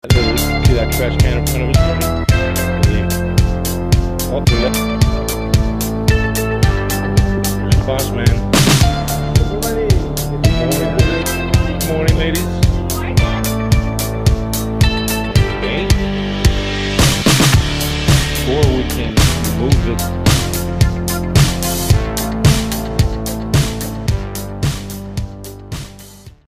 See that trash can in front of us? Oh, there's the boss man.